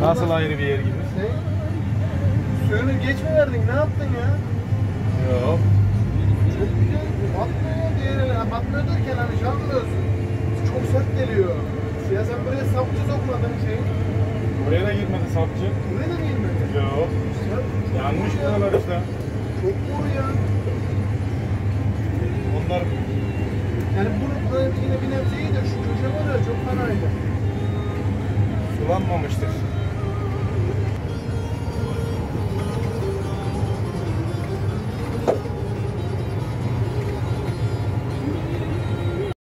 Nasıl ayrı bir yer gibi? Ne? Suyunu geç mi verdin? Ne yaptın ya? Yok. Çok güzel. Batmıyor ya diğerine. Batmıyor derken hani şanlıyorsun. Çok sert geliyor. Ya sen buraya sapçı sokmadın şey. Buraya da girmedi sapçı. Buraya da mı girmedi? Yok. Yanmış buralar işte. Çok doğru ya. Onlar Yani burada yine bir nebze iyi de şu köşe var ya çok fanaydı. sulanmamıştır.